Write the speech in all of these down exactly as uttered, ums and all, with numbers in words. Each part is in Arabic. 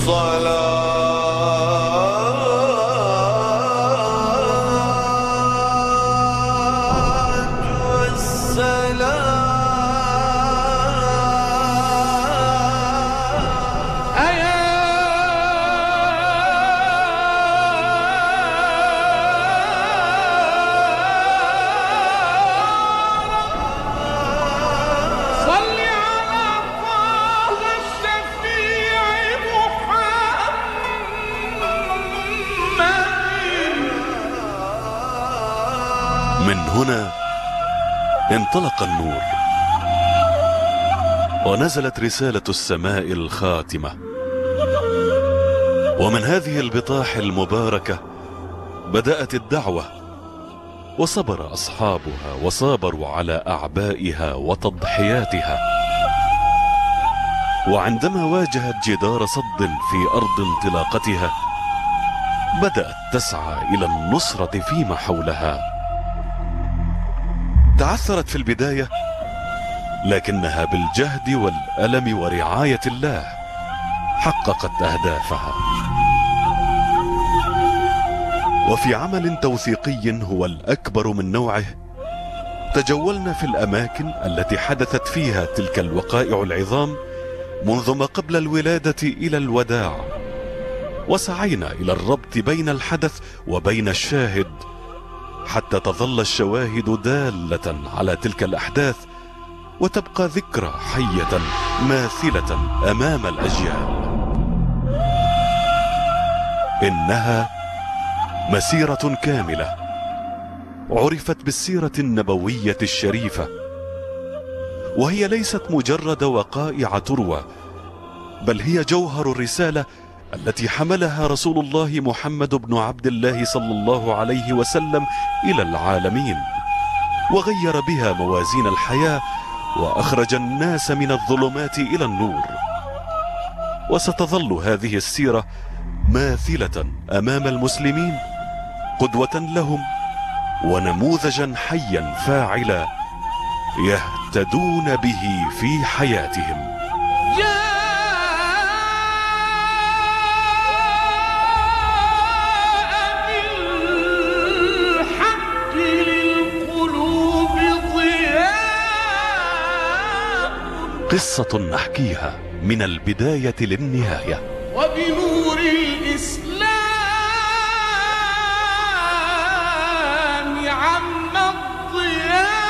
من هنا انطلق النور، ونزلت رسالة السماء الخاتمة، ومن هذه البطاح المباركة بدأت الدعوة، وصبر أصحابها وصابروا على أعبائها وتضحياتها. وعندما واجهت جدار صد في أرض انطلاقتها بدأت تسعى إلى النصرة فيما حولها. تعثرت في البداية، لكنها بالجهد والألم ورعاية الله حققت أهدافها. وفي عمل توثيقي هو الأكبر من نوعه تجولنا في الأماكن التي حدثت فيها تلك الوقائع العظام منذ ما قبل الولادة إلى الوداع، وسعينا إلى الربط بين الحدث وبين الشاهد حتى تظل الشواهد دالة على تلك الأحداث وتبقى ذكرى حية ماثلة أمام الأجيال. إنها مسيرة كاملة عرفت بالسيرة النبوية الشريفة، وهي ليست مجرد وقائع تروى، بل هي جوهر الرسالة التي حملها رسول الله محمد بن عبد الله صلى الله عليه وسلم إلى العالمين، وغير بها موازين الحياة وأخرج الناس من الظلمات إلى النور. وستظل هذه السيرة ماثلة أمام المسلمين قدوة لهم ونموذجا حيا فاعلا يهتدون به في حياتهم. قصة نحكيها من البداية للنهاية، وبنور الإسلام عم الضياء.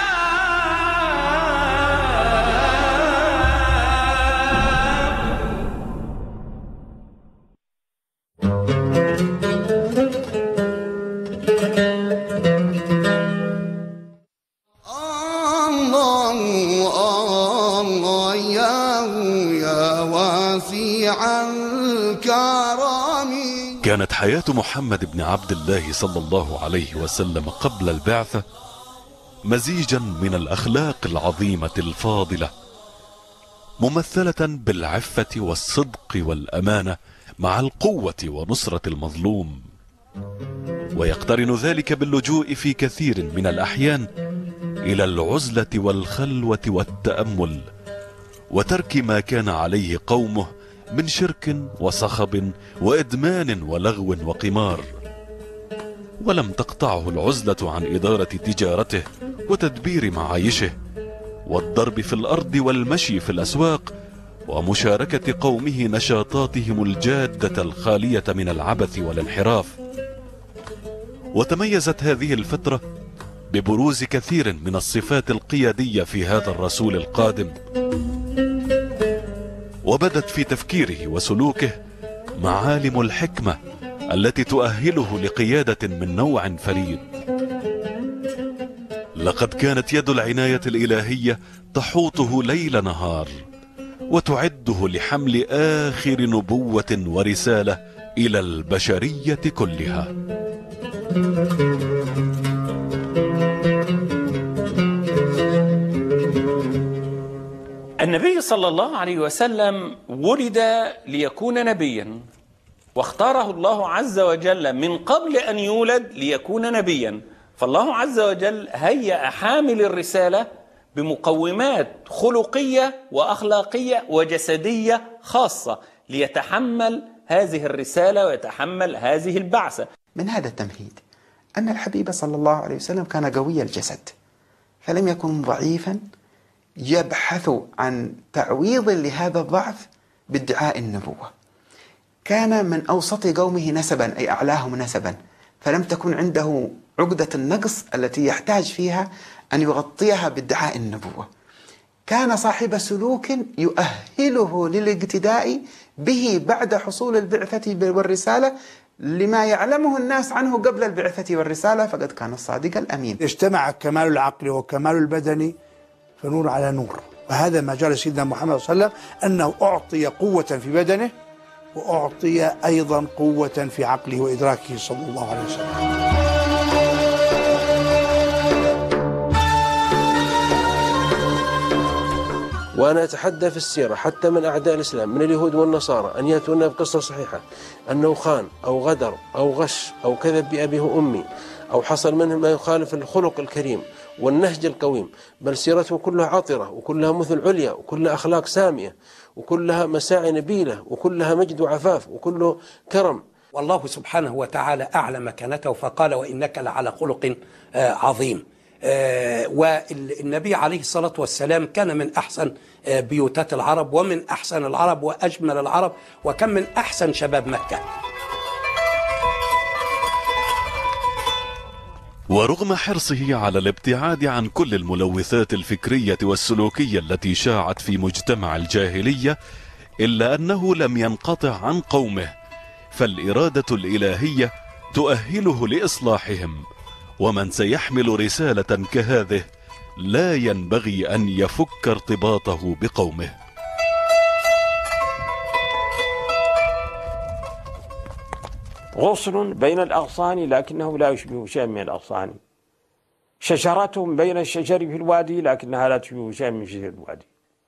كانت حياة محمد بن عبد الله صلى الله عليه وسلم قبل البعثة مزيجا من الأخلاق العظيمة الفاضلة، ممثلة بالعفة والصدق والأمانة مع القوة ونصرة المظلوم، ويقترن ذلك باللجوء في كثير من الأحيان إلى العزلة والخلوة والتأمل، وترك ما كان عليه قومه من شرك وصخب وإدمان ولغو وقمار. ولم تقطعه العزلة عن إدارة تجارته وتدبير معايشه والضرب في الأرض والمشي في الأسواق ومشاركة قومه نشاطاتهم الجادة الخالية من العبث والانحراف. وتميزت هذه الفترة ببروز كثير من الصفات القيادية في هذا الرسول القادم، وبدت في تفكيره وسلوكه معالم الحكمة التي تؤهله لقيادة من نوع فريد. لقد كانت يد العناية الإلهية تحوطه ليل نهار وتعده لحمل آخر نبوة ورسالة إلى البشرية كلها. النبي صلى الله عليه وسلم ولد ليكون نبيا، واختاره الله عز وجل من قبل أن يولد ليكون نبيا، فالله عز وجل هيأ حامل الرسالة بمقومات خلقية وأخلاقية وجسدية خاصة ليتحمل هذه الرسالة ويتحمل هذه البعثة. من هذا التمهيد أن الحبيب صلى الله عليه وسلم كان قوي الجسد، فلم يكن ضعيفا يبحث عن تعويض لهذا الضعف بادعاء النبوة. كان من أوسط قومه نسبا، أي أعلاهم نسبا، فلم تكن عنده عقدة النقص التي يحتاج فيها أن يغطيها بادعاء النبوة. كان صاحب سلوك يؤهله للاقتداء به بعد حصول البعثة والرسالة لما يعلمه الناس عنه قبل البعثة والرسالة، فقد كان الصادق الأمين. اجتمع كمال العقل وكمال البدن فنور على نور، وهذا ما جعل سيدنا محمد صلى الله عليه وسلم أنه أعطي قوة في بدنه وأعطي أيضا قوة في عقله وإدراكه صلى الله عليه وسلم. وأنا أتحدى في السيرة حتى من أعداء الإسلام من اليهود والنصارى أن يأتونا بقصة صحيحة أنه خان أو غدر أو غش أو كذب بأبيه وأمي أو حصل منه ما يخالف الخلق الكريم والنهج القويم، بل سيرته كلها عطرة وكلها مثل عليا وكلها أخلاق سامية وكلها مساعي نبيلة وكلها مجد وعفاف وكله كرم. والله سبحانه وتعالى أعلى مكانته فقال وإنك لعلى خلق عظيم. والنبي عليه الصلاة والسلام كان من أحسن بيوتات العرب ومن أحسن العرب وأجمل العرب، وكان من أحسن شباب مكة. ورغم حرصه على الابتعاد عن كل الملوثات الفكرية والسلوكية التي شاعت في مجتمع الجاهلية، إلا أنه لم ينقطع عن قومه، فالإرادة الإلهية تؤهله لإصلاحهم، ومن سيحمل رسالة كهذه لا ينبغي أن يفك ارتباطه بقومه. غصن بين الأغصان لكنه لا يشبه شيئا من الأغصان، شجرة بين الشجر في الوادي لكنها لا تشبه شيئا من شجر الوادي،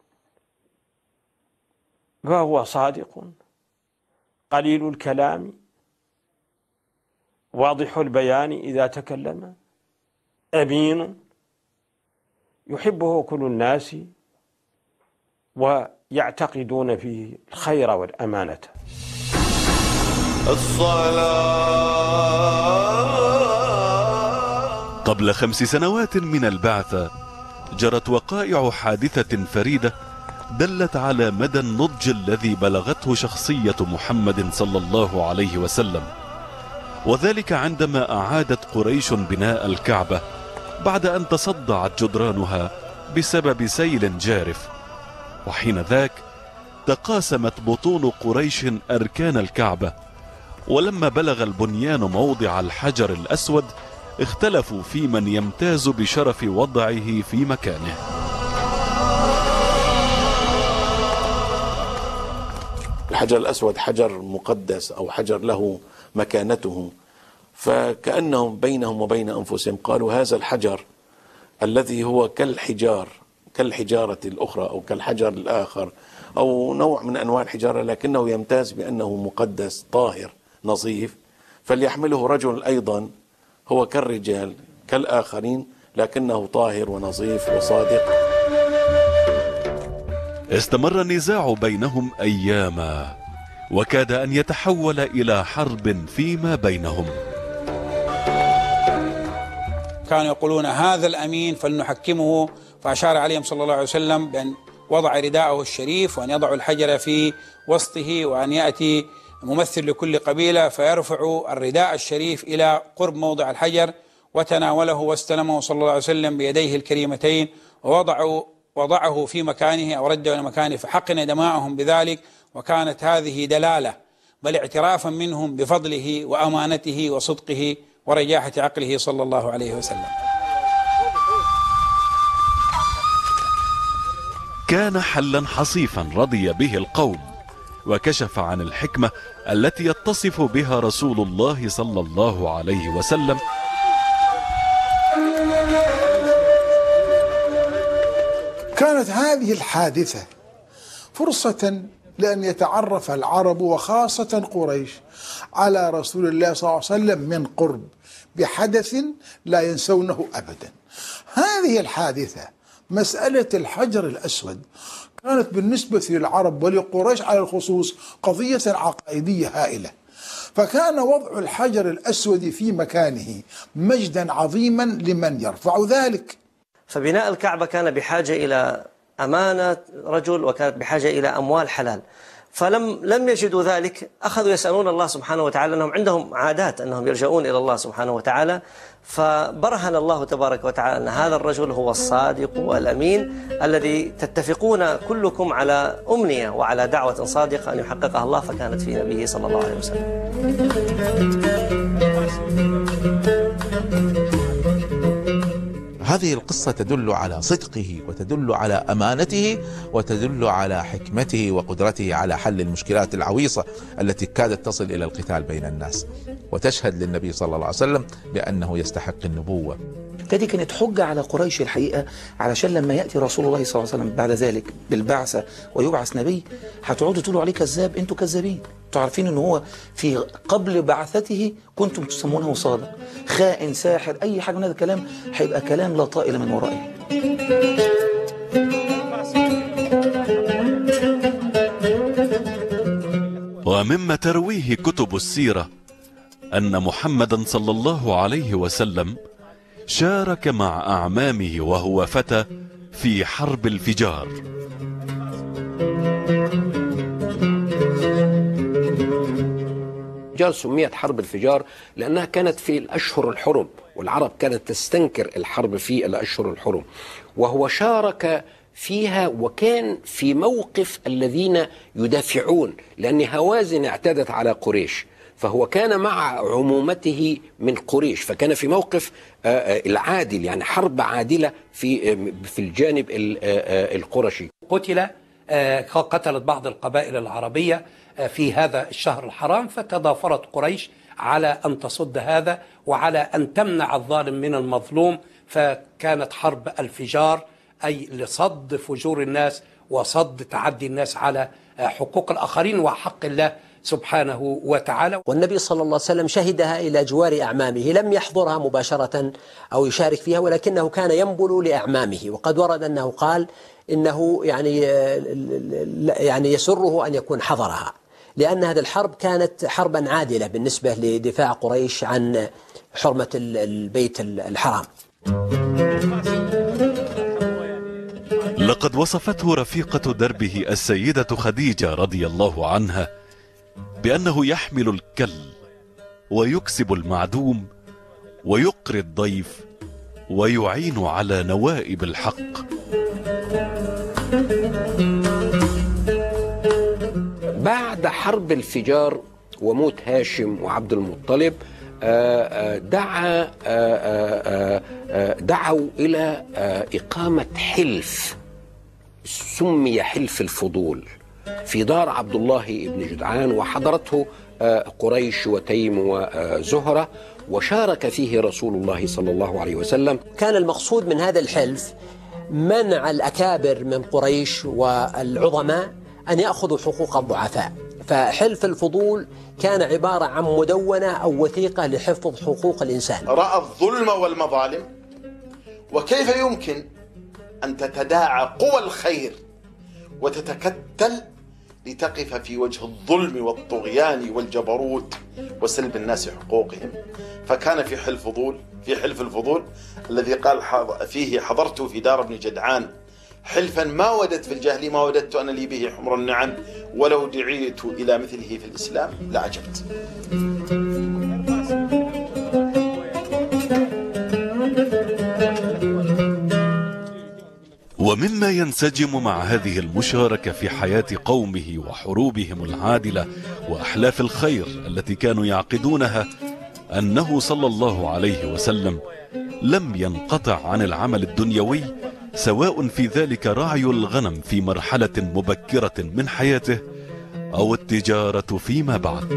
فهو صادق قليل الكلام واضح البيان إذا تكلم، أمين يحبه كل الناس ويعتقدون فيه الخير والأمانة. الصلاة. قبل خمس سنوات من البعثة جرت وقائع حادثة فريدة دلت على مدى النضج الذي بلغته شخصية محمد صلى الله عليه وسلم، وذلك عندما أعادت قريش بناء الكعبة بعد أن تصدعت جدرانها بسبب سيل جارف. وحين ذاك تقاسمت بطون قريش أركان الكعبة، ولما بلغ البنيان موضع الحجر الأسود اختلفوا في من يمتاز بشرف وضعه في مكانه. الحجر الأسود حجر مقدس أو حجر له مكانته، فكأنهم بينهم وبين أنفسهم قالوا هذا الحجر الذي هو كالحجار كالحجارة الأخرى أو كالحجر الآخر أو نوع من أنواع الحجارة، لكنه يمتاز بأنه مقدس طاهر نظيف، فليحمله رجل أيضا هو كالرجال كالآخرين لكنه طاهر ونظيف وصادق. استمر النزاع بينهم أياما، وكاد أن يتحول إلى حرب فيما بينهم. كانوا يقولون هذا الأمين فلنحكمه، فأشار عليهم صلى الله عليه وسلم بأن وضع رداءه الشريف وأن يضع الحجر في وسطه، وأن يأتي ممثل لكل قبيلة فيرفع الرداء الشريف إلى قرب موضع الحجر وتناوله واستلمه صلى الله عليه وسلم بيديه الكريمتين ووضعوا وضعه في مكانه أو رده إلى مكانه، فحقن دماءهم بذلك. وكانت هذه دلالة بل اعترافا منهم بفضله وأمانته وصدقه ورجاحة عقله صلى الله عليه وسلم. كان حلا حصيفا رضي به القوم، وكشف عن الحكمة التي يتصف بها رسول الله صلى الله عليه وسلم. كانت هذه الحادثة فرصة لأن يتعرف العرب وخاصة قريش على رسول الله صلى الله عليه وسلم من قرب بحدث لا ينسونه أبدا. هذه الحادثة مسألة الحجر الأسود كانت بالنسبة للعرب ولقريش على الخصوص قضية عقائدية هائلة، فكان وضع الحجر الأسود في مكانه مجدا عظيما لمن يرفع ذلك. فبناء الكعبة كان بحاجة إلى أمانة رجل، وكانت بحاجة إلى أموال حلال، فلم لم يجدوا ذلك، أخذوا يسألون الله سبحانه وتعالى، أنهم عندهم عادات أنهم يلجؤون إلى الله سبحانه وتعالى، فبرهن الله تبارك وتعالى أن هذا الرجل هو الصادق الأمين الذي تتفقون كلكم على أمنية وعلى دعوة صادقة أن يحققها الله، فكانت في نبيه صلى الله عليه وسلم. هذه القصة تدل على صدقه وتدل على أمانته وتدل على حكمته وقدرته على حل المشكلات العويصة التي كادت تصل إلى القتال بين الناس، وتشهد للنبي صلى الله عليه وسلم بأنه يستحق النبوة. هذه كانت حجة على قريش الحقيقة، علشان لما يأتي رسول الله صلى الله عليه وسلم بعد ذلك بالبعثة ويبعث نبي، هتقعدوا تقولوا عليه كذاب، انتوا كذابين، انتوا عارفين ان هو في قبل بعثته كنتم تسمونه صادق، خائن، ساحر، اي حاجة من هذا الكلام هيبقى كلام لا طائل من ورائه. ومما ترويه كتب السيرة أن محمدا صلى الله عليه وسلم شارك مع أعمامه وهو فتى في حرب الفجار. الفجار سميت حرب الفجار لأنها كانت في الأشهر الحرم، والعرب كانت تستنكر الحرب في الأشهر الحرم، وهو شارك فيها وكان في موقف الذين يدافعون، لأن هوازن اعتدت على قريش، فهو كان مع عمومته من قريش، فكان في موقف العادل، يعني حرب عادلة في في الجانب القرشي. قتل قتلت بعض القبائل العربية في هذا الشهر الحرام، فتضافرت قريش على أن تصد هذا وعلى أن تمنع الظالم من المظلوم، فكانت حرب الفجار أي لصد فجور الناس وصد تعدي الناس على حقوق الآخرين وحق الله سبحانه وتعالى. والنبي صلى الله عليه وسلم شهدها إلى جوار أعمامه، لم يحضرها مباشرة أو يشارك فيها، ولكنه كان ينبل لأعمامه، وقد ورد أنه قال إنه يعني يعني يسره أن يكون حضرها، لأن هذه الحرب كانت حربا عادلة بالنسبة لدفاع قريش عن حرمة البيت الحرام. لقد وصفته رفيقة دربه السيدة خديجة رضي الله عنها بأنه يحمل الكل ويكسب المعدوم ويقري الضيف ويعين على نوائب الحق. بعد حرب الفجار وموت هاشم وعبد المطلب دعا دعوا إلى إقامة حلف سمي حلف الفضول في دار عبد الله بن جدعان، وحضرته قريش وتيم وزهرة، وشارك فيه رسول الله صلى الله عليه وسلم. كان المقصود من هذا الحلف منع الأكابر من قريش والعظماء أن يأخذوا حقوق الضعفاء، فحلف الفضول كان عبارة عن مدونة أو وثيقة لحفظ حقوق الإنسان. رأى الظلم والمظالم، وكيف يمكن أن تتداعى قوى الخير وتتكتل لتقف في وجه الظلم والطغيان والجبروت وسلب الناس حقوقهم. فكان في حلف فضول في حلف الفضول الذي قال فيه حضرت في دار ابن جدعان حلفا ما وددت في الجاهلية ما وددت أنا لي به حمر النعم، ولو دعيت إلى مثله في الإسلام لعجبت. ومما ينسجم مع هذه المشاركة في حياة قومه وحروبهم العادلة وأحلاف الخير التي كانوا يعقدونها أنه صلى الله عليه وسلم لم ينقطع عن العمل الدنيوي، سواء في ذلك رعي الغنم في مرحلة مبكرة من حياته أو التجارة فيما بعد.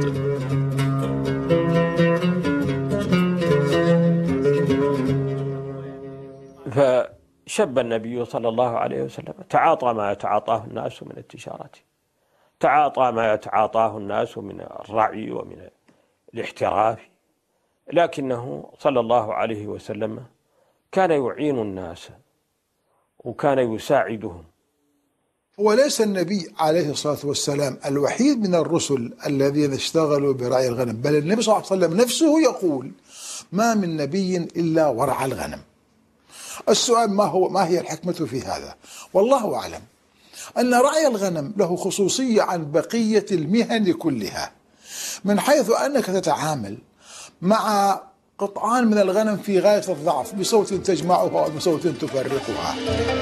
فشب النبي صلى الله عليه وسلم، تعاطى ما يتعاطاه الناس من التجارة، تعاطى ما يتعاطاه الناس من الرعي ومن الاحتراف، لكنه صلى الله عليه وسلم كان يعين الناس وكان يساعدهم، هو ليس النبي عليه الصلاة والسلام الوحيد من الرسل الذين اشتغلوا برعي الغنم، بل النبي صلى الله عليه وسلم نفسه يقول ما من نبي إلا ورعى الغنم. السؤال ما هو ما هي الحكمة في هذا؟ والله أعلم أن رعي الغنم له خصوصية عن بقية المهن كلها، من حيث أنك تتعامل مع قطعان من الغنم في غاية الضعف بصوت تجمعها وبصوت تفرقها.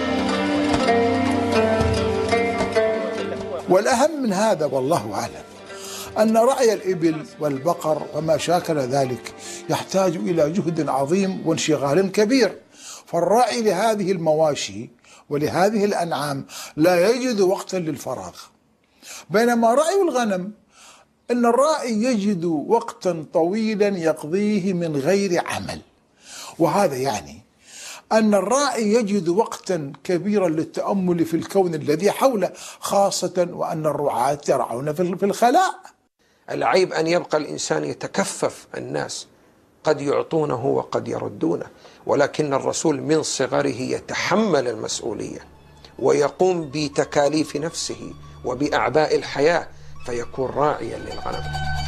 والأهم من هذا والله أعلم أن رعي الإبل والبقر وما شاكل ذلك يحتاج إلى جهد عظيم وانشغال كبير، فالراعي لهذه المواشي ولهذه الأنعام لا يجد وقتا للفراغ، بينما رعي الغنم أن الراعي يجد وقتا طويلا يقضيه من غير عمل، وهذا يعني أن الراعي يجد وقتا كبيرا للتأمل في الكون الذي حوله، خاصة وأن الرعاة يرعون في الخلاء. العيب أن يبقى الإنسان يتكفف الناس، قد يعطونه وقد يردونه، ولكن الرسول من صغره يتحمل المسؤولية ويقوم بتكاليف نفسه وبأعباء الحياة فيكون راعيا للغنم.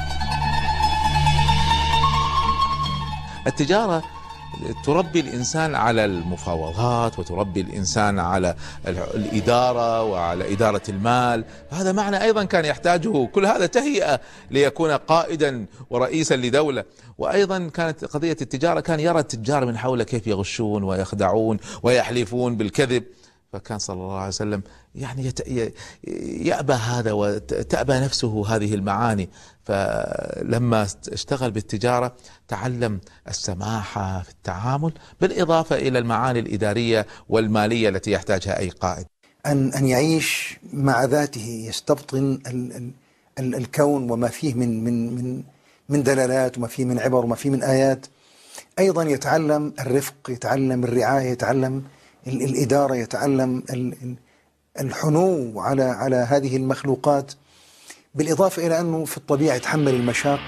التجارة تربي الإنسان على المفاوضات، وتربي الإنسان على الإدارة وعلى إدارة المال. هذا معنى أيضا كان يحتاجه، كل هذا تهيئة ليكون قائدا ورئيسا لدولة. وأيضا كانت قضية التجارة كان يرى التجار من حوله كيف يغشون ويخدعون ويحلفون بالكذب، فكان صلى الله عليه وسلم يعني يأبى هذا وتأبى نفسه هذه المعاني، فلما اشتغل بالتجارة تعلم السماحة في التعامل بالإضافة إلى المعاني الإدارية والمالية التي يحتاجها أي قائد. أن أن يعيش مع ذاته، يستبطن ال ال ال الكون وما فيه من من من من دلالات وما فيه من عبر وما فيه من آيات. أيضا يتعلم الرفق، يتعلم الرعاية، يتعلم الإدارة، يتعلم الحنو على على هذه المخلوقات، بالإضافة إلى أنه في الطبيعة يتحمل المشاق.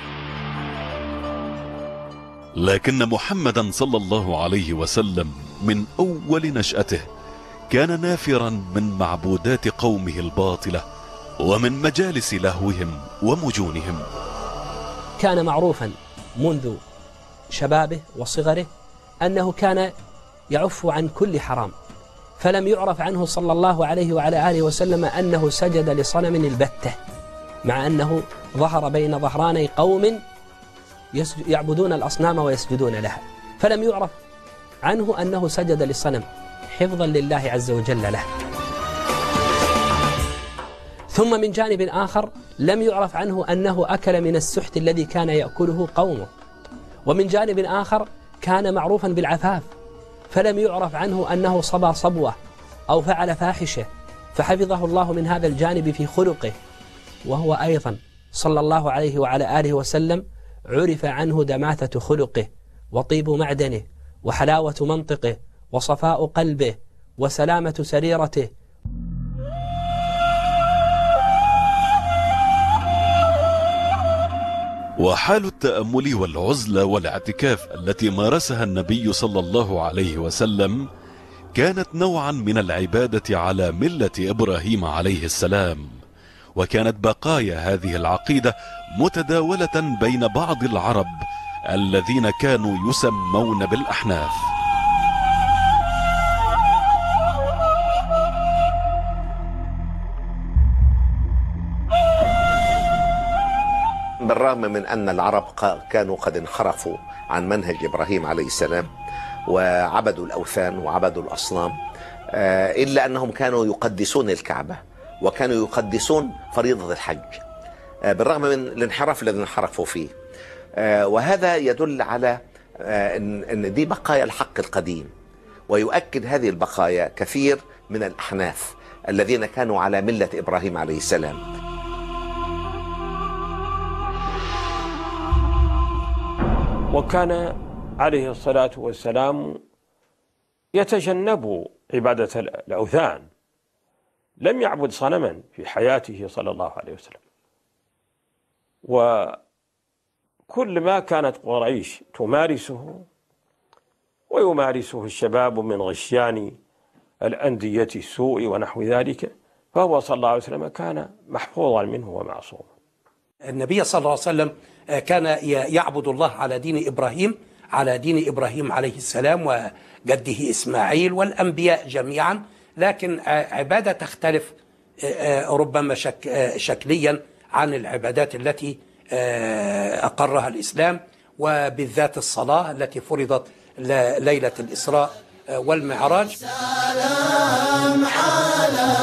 لكن محمدا صلى الله عليه وسلم من أول نشأته كان نافرا من معبودات قومه الباطلة ومن مجالس لهوهم ومجونهم. كان معروفا منذ شبابه وصغره أنه كان يعف عن كل حرام، فلم يعرف عنه صلى الله عليه وعلى آله وسلم أنه سجد لصنم البتة، مع أنه ظهر بين ظهراني قوم يعبدون الأصنام ويسجدون لها، فلم يعرف عنه أنه سجد لصنم حفظا لله عز وجل له. ثم من جانب آخر لم يعرف عنه أنه أكل من السحت الذي كان يأكله قومه، ومن جانب آخر كان معروفا بالعفاف، فلم يعرف عنه أنه صبى صبوة أو فعل فاحشة، فحفظه الله من هذا الجانب في خلقه. وهو أيضا صلى الله عليه وعلى آله وسلم عرف عنه دماثة خلقه وطيب معدنه وحلاوة منطقه وصفاء قلبه وسلامة سريرته. وحال التأمل والعزلة والاعتكاف التي مارسها النبي صلى الله عليه وسلم كانت نوعا من العبادة على ملة إبراهيم عليه السلام، وكانت بقايا هذه العقيدة متداولة بين بعض العرب الذين كانوا يسمون بالأحناف. بالرغم من أن العرب كانوا قد انحرفوا عن منهج إبراهيم عليه السلام وعبدوا الأوثان وعبدوا الأصنام، إلا أنهم كانوا يقدسون الكعبة وكانوا يقدسون فريضة الحج بالرغم من الانحراف الذي انحرفوا فيه. وهذا يدل على أن دي بقايا الحق القديم، ويؤكد هذه البقايا كثير من الأحناف الذين كانوا على ملة إبراهيم عليه السلام. وكان عليه الصلاة والسلام يتجنب عبادة الأوثان، لم يعبد صنما في حياته صلى الله عليه وسلم. وكل ما كانت قريش تمارسه ويمارسه الشباب من غشيان الأندية السوء ونحو ذلك فهو صلى الله عليه وسلم كان محفوظا منه ومعصوما. النبي صلى الله عليه وسلم كان يعبد الله على دين إبراهيم على دين إبراهيم عليه السلام وجده إسماعيل والأنبياء جميعا، لكن عبادة تختلف ربما شك شكليا عن العبادات التي أقرها الإسلام، وبالذات الصلاة التي فرضت ليلة الإسراء والمعراج. سلام على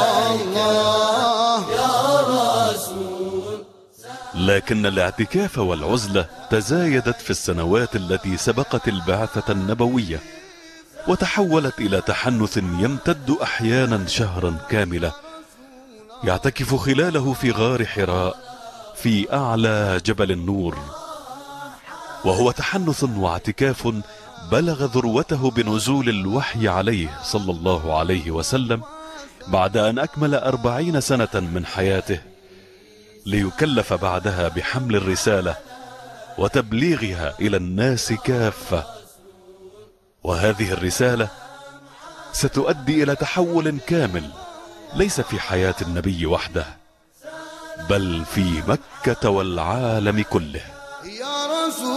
الله يا رسول. لكن الاعتكاف والعزلة تزايدت في السنوات التي سبقت البعثة النبوية، وتحولت إلى تحنث يمتد أحيانا شهرا كاملة يعتكف خلاله في غار حراء في أعلى جبل النور، وهو تحنث واعتكاف بلغ ذروته بنزول الوحي عليه صلى الله عليه وسلم بعد أن أكمل أربعين سنة من حياته، ليكلف بعدها بحمل الرسالة وتبليغها إلى الناس كافة. وهذه الرسالة ستؤدي إلى تحول كامل، ليس في حياة النبي وحده بل في مكة والعالم كله. يا رسول